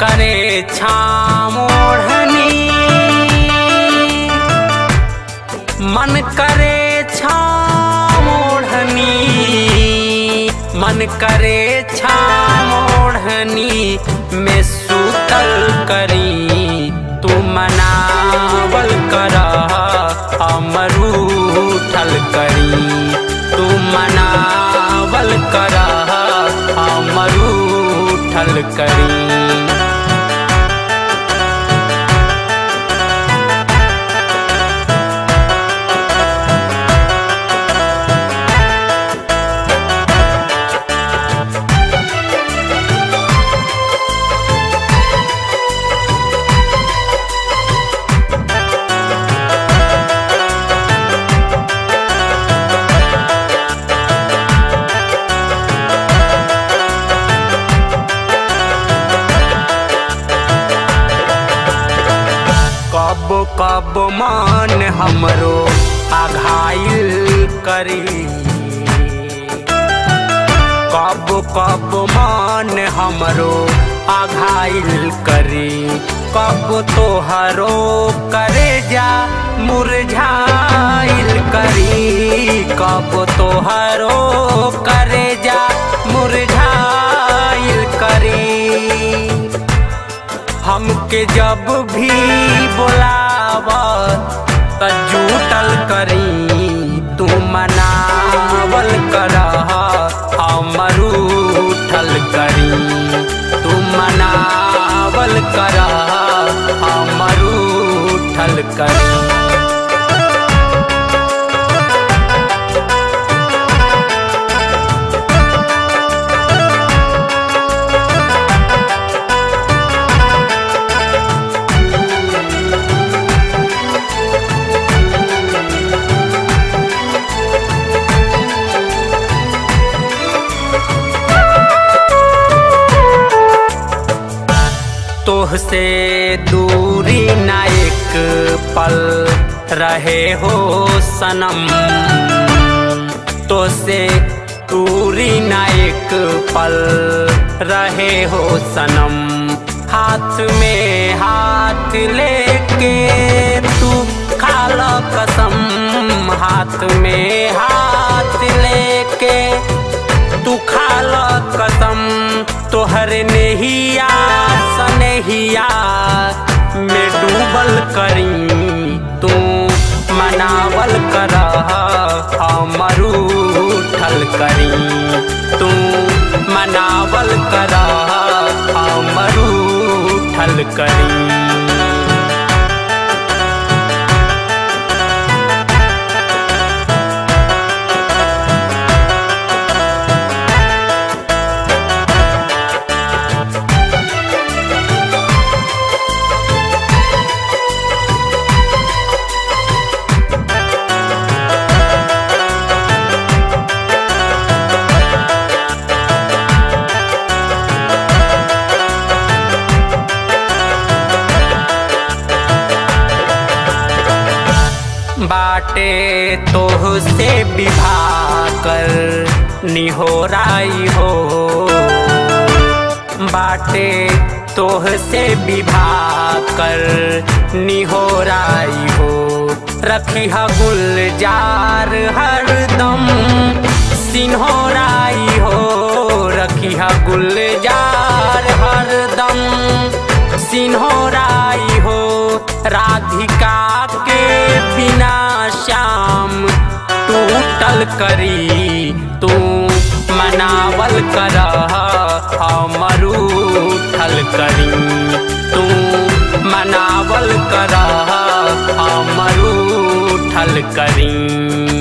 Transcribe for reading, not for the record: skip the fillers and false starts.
करे छाम ओढ़नी, मन करे छाम ओढ़नी, मन करे छाम ओढ़नी में सूतल करी। तू मनावल करा हमर उठल करी, तू मनावल करा हमर उठल करी। कब कब मन हमरो आघाइल करी, कब कब मन हमरो आघाइल करी। कब तोहरो करे जा मुरझाइल करी, कब तोहरो करे जा मुरझाइल करी। हमके जब भी बोलावा त जुटल करी, तू मनावल करा हमर उठल करी, तू मनावल करा हमर उठल करी। तोहसे दूरी ना एक पल रहे हो सनम, तोहसे दूरी ना एक पल रहे हो सनम। हाथ में हाथ लेके तू खाला कसम, हाथ में हाथ लेके तू खाला कसम। तोहर नेहिया सनेहिया में डूबल करी, तू मनावल करा हमर उठल करी, तू मनावल करा हमर उठल करी। बाटे तोह से विवाह कर निहोराई हो, बाटे तोह से विवाह कर निहोराई हो। रखी हा गुलजार हरदम सिन्होराई हो, रखी हा गुलजार हरदम सिन्होराई हो। राधिका के बिना श्याम टूटल करी, तू मनावल करा हमर उठल करी, तू मनावल करा हमर उठल करी।